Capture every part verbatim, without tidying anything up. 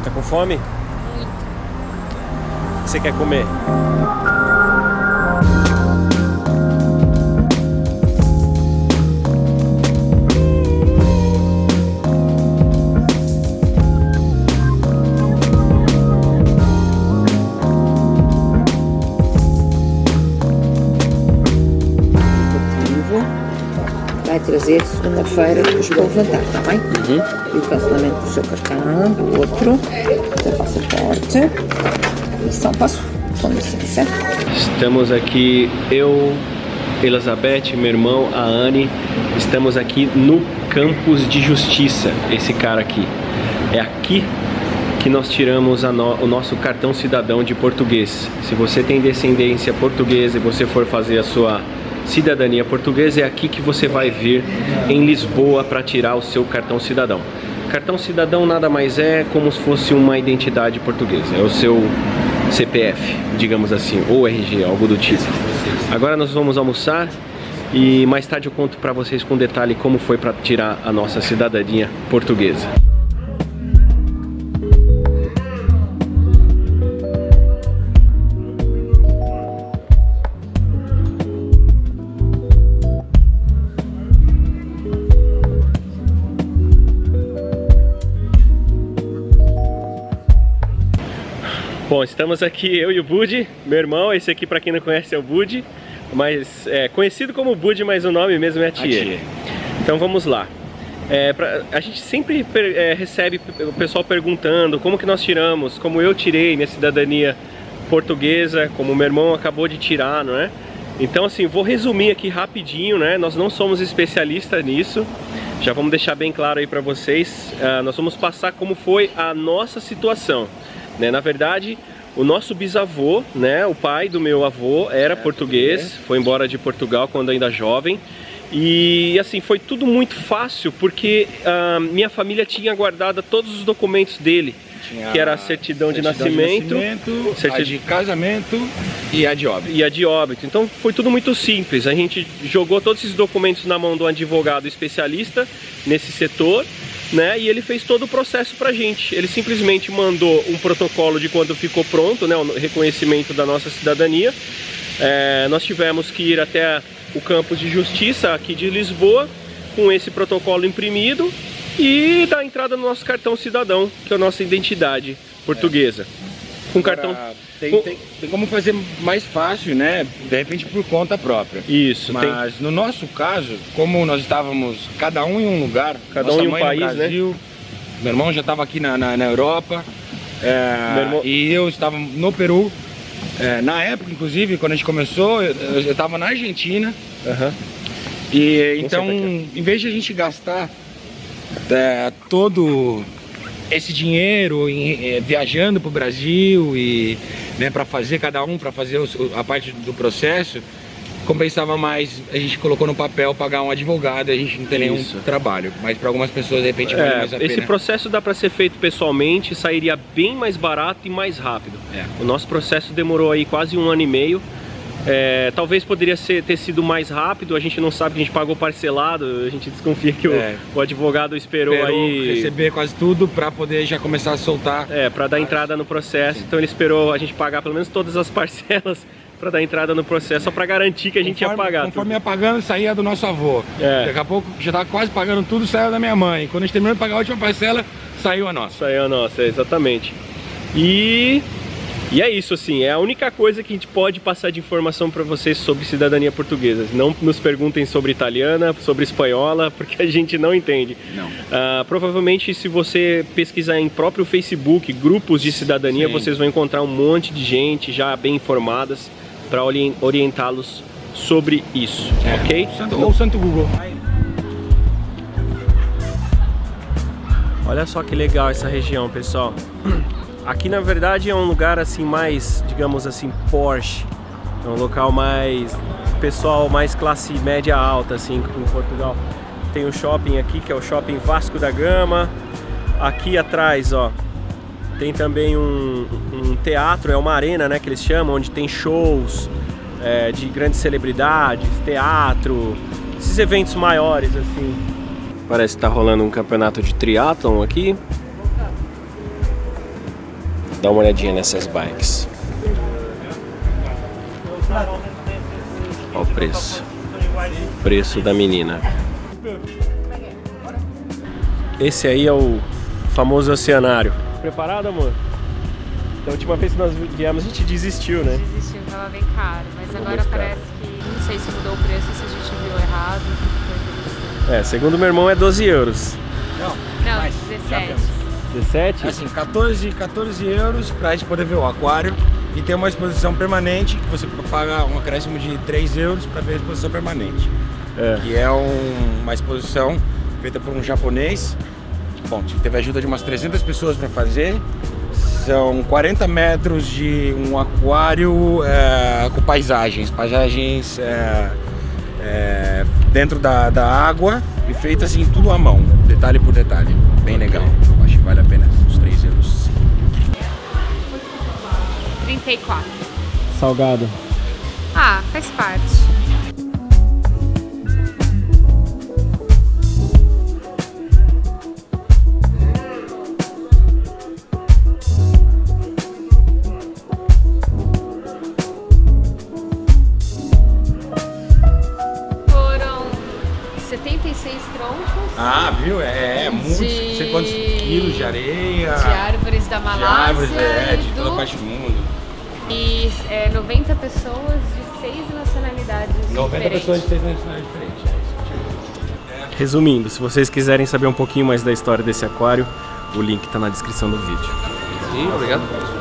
Tá com fome? Muito. O que você quer comer? Vai trazer segunda-feira depois para levantar, está bem? Uhum. E o cancelamento do seu cartão, do outro, do seu passaporte. E só passo, com licença. Estamos aqui, eu, Elizabeth, meu irmão, a Anne. Estamos aqui no Campos de Justiça. Esse cara aqui. É aqui que nós tiramos a no, o nosso cartão cidadão de português. Se você tem descendência portuguesa e você for fazer a sua cidadania portuguesa, é aqui que você vai vir em Lisboa para tirar o seu cartão cidadão. Cartão cidadão nada mais é como se fosse uma identidade portuguesa, é o seu C P F, digamos assim, ou R G, algo do tipo. Agora nós vamos almoçar e mais tarde eu conto para vocês com detalhe como foi para tirar a nossa cidadania portuguesa. Bom, estamos aqui, eu e o Budi, meu irmão. Esse aqui, para quem não conhece, é o Budi, mas é conhecido como Budi, mas o nome mesmo é a Tia. A tia. Então vamos lá. É, pra, a gente sempre é, recebe o pessoal perguntando como que nós tiramos, como eu tirei minha cidadania portuguesa, como o meu irmão acabou de tirar, não é? Então assim, vou resumir aqui rapidinho, né? Nós não somos especialistas nisso, já vamos deixar bem claro aí para vocês. Uh, nós vamos passar como foi a nossa situação. Né? Na verdade, o nosso bisavô, né, o pai do meu avô, era é, português, foi embora de Portugal quando ainda jovem. E assim, foi tudo muito fácil, porque uh, minha família tinha guardado todos os documentos dele. Tinha que era a certidão, certidão de nascimento, de nascimento certid... a de casamento e a de óbito. E a de óbito. Então foi tudo muito simples. A gente jogou todos esses documentos na mão de um advogado especialista nesse setor, né? E ele fez todo o processo pra gente. Ele simplesmente mandou um protocolo de quando ficou pronto, né? O reconhecimento da nossa cidadania. É, nós tivemos que ir até o Campos de Justiça aqui de Lisboa com esse protocolo imprimido e dar entrada no nosso cartão cidadão, que é a nossa identidade portuguesa. Com Agora, cartão... Tem, com... tem, tem como fazer mais fácil, né? De repente por conta própria. Isso. Mas tem... no nosso caso, como nós estávamos cada um em um lugar, cada um em um país, no Brasil, né? Meu irmão já estava aqui na, na, na Europa, é, irmão... e eu estava no Peru. É, na época, inclusive, quando a gente começou, eu estava na Argentina. Uhum. E então, em vez de a gente gastar é, todo esse dinheiro em, é, viajando para o Brasil e né, para fazer cada um, para fazer o, a parte do processo, compensava mais, a gente colocou no papel pagar um advogado, a gente não tem nenhum Isso. trabalho, mas para algumas pessoas de repente vale é, mais a pena. Esse processo dá para ser feito pessoalmente, sairia bem mais barato e mais rápido. É. O nosso processo demorou aí quase um ano e meio. É, talvez poderia ser, ter sido mais rápido, a gente não sabe, a gente pagou parcelado, a gente desconfia que é. o, o advogado esperou, esperou aí receber quase tudo para poder já começar a soltar. É, para dar entrada no processo. Sim. Então ele esperou a gente pagar pelo menos todas as parcelas para dar entrada no processo, só para garantir que a gente conforme, ia pagar. Conforme tudo. ia pagando, saía do nosso avô. É. Daqui a pouco já estava quase pagando tudo, saiu da minha mãe. Quando a gente terminou de pagar a última parcela, saiu a nossa. Saiu a nossa, é, exatamente. E... E é isso, assim, é a única coisa que a gente pode passar de informação para vocês sobre cidadania portuguesa. Não nos perguntem sobre italiana, sobre espanhola, porque a gente não entende. Não. Uh, provavelmente, se você pesquisar em próprio Facebook, grupos de cidadania, Sim. vocês vão encontrar um monte de gente já bem informadas para orientá-los sobre isso, é. ok? Santo, ou Santo Google. Olha só que legal essa região, pessoal. Aqui na verdade é um lugar assim mais, digamos assim, Porsche. É um local mais pessoal, mais classe média alta assim, em Portugal. Tem o shopping aqui, que é o Shopping Vasco da Gama. Aqui atrás, ó, tem também um, um teatro, é uma arena, né, que eles chamam, onde tem shows é, de grandes celebridades, teatro, esses eventos maiores assim. Parece que tá rolando um campeonato de triatlon aqui. dar uma olhadinha nessas bikes. Olha o preço. Preço da menina. Esse aí é o famoso Oceanário. Preparado, amor? Da última vez que nós viemos a gente desistiu, né? Desistiu, tava bem caro. Mas Ficou agora parece que, não sei se mudou o preço, se a gente viu errado. É, segundo meu irmão é doze euros. Não, não mais, dezessete. dezessete? Assim, quatorze euros pra gente poder ver o aquário. E tem uma exposição permanente, que você paga um acréscimo de três euros para ver a exposição permanente. É. Que é um, uma exposição feita por um japonês. Bom, teve a ajuda de umas trezentas pessoas para fazer. São quarenta metros de um aquário é, com paisagens, paisagens é, é, dentro da, da água e feitas assim tudo à mão, detalhe por detalhe. Bem okay. Legal, eu acho que vale a pena os três euros. trinta e quatro. Salgado. Ah, faz parte. Foram setenta e seis troncos. Ah, viu? É, é muito. Não sei quantos quilos de areia. De árvores da Malásia. De árvores, é, de toda parte do mundo. E é, noventa pessoas de seis nacionalidades noventa diferentes. pessoas de seis nacionalidades diferentes. É. Resumindo, se vocês quiserem saber um pouquinho mais da história desse aquário, o link está na descrição do vídeo. Sim, obrigado.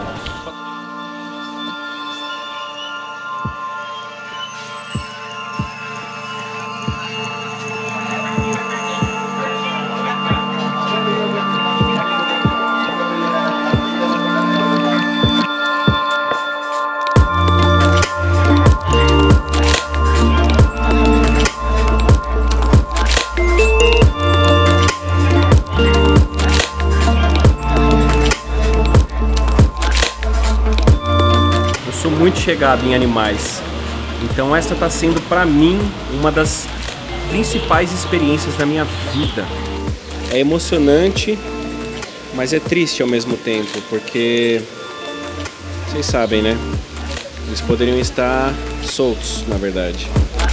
Muito chegado em animais, então essa está sendo para mim uma das principais experiências da minha vida. É emocionante, mas é triste ao mesmo tempo, porque vocês sabem, né? Eles poderiam estar soltos, na verdade.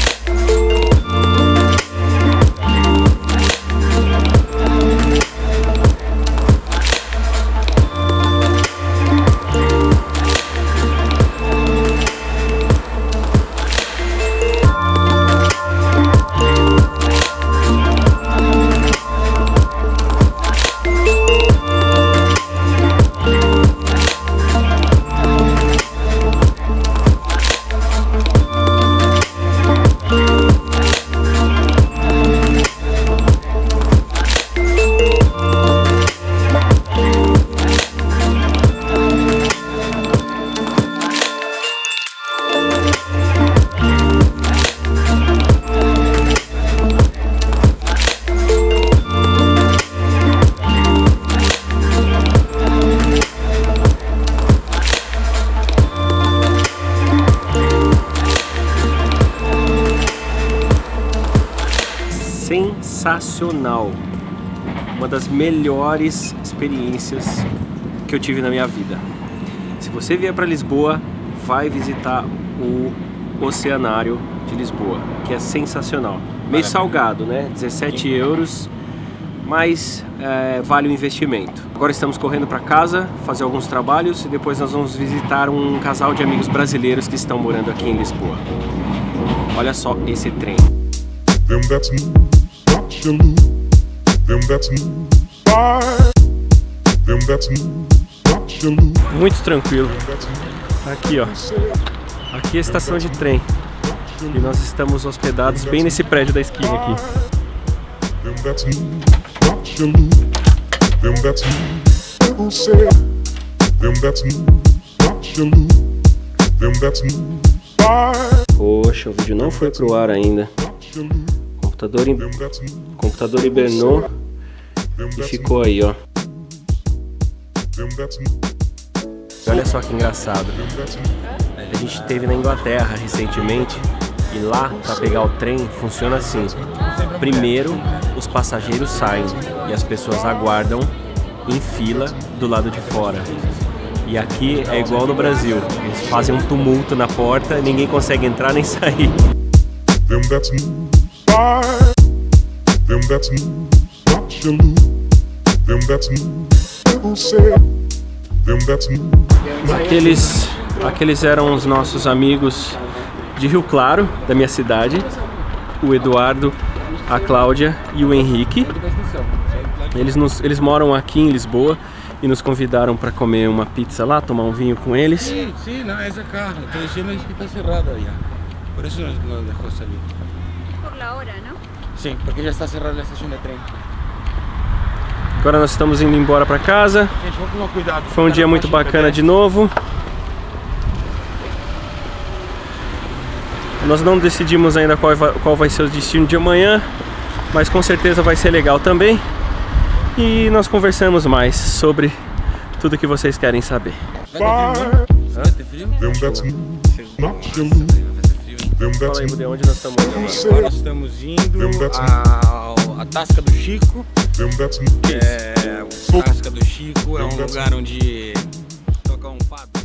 Sensacional, uma das melhores experiências que eu tive na minha vida. Se você vier para Lisboa, vai visitar o Oceanário de Lisboa, que é sensacional. Meio salgado, né? dezessete euros, mas é, vale o investimento. Agora estamos correndo para casa, fazer alguns trabalhos e depois nós vamos visitar um casal de amigos brasileiros que estão morando aqui em Lisboa. Olha só esse trem. Muito tranquilo. Aqui, ó. Aqui é a estação de trem. E nós estamos hospedados bem nesse prédio da esquina aqui. Poxa, o vídeo não foi pro ar ainda. O computador, em... o computador hibernou e ficou aí, ó. Olha só que engraçado. A gente esteve na Inglaterra recentemente e lá, para pegar o trem, funciona assim. Primeiro, os passageiros saem e as pessoas aguardam em fila do lado de fora. E aqui é igual no Brasil, eles fazem um tumulto na porta, ninguém consegue entrar nem sair. Aqueles, aqueles eram os nossos amigos de Rio Claro, da minha cidade, o Eduardo, a Cláudia e o Henrique. Eles, nos, eles moram aqui em Lisboa e nos convidaram para comer uma pizza lá, tomar um vinho com eles. Sim, sim, não, essa carro. Estou dizendo que está cerrada já. Por isso não, não deixou sair. Por la hora, não? Sim, porque já está cerrada a estação de trem. Agora nós estamos indo embora para casa. Gente, vamos tomar cuidado. Foi um dia muito bacana de novo. Nós não decidimos ainda qual vai, qual vai ser o destino de amanhã, mas com certeza vai ser legal também. E nós conversamos mais sobre tudo que vocês querem saber. Vai ter frio? Fala aí, Budê, onde nós estamos indo agora? Agora nós estamos indo à Tasca do Chico. É, o Tasca do Chico é um lugar onde toca um fado.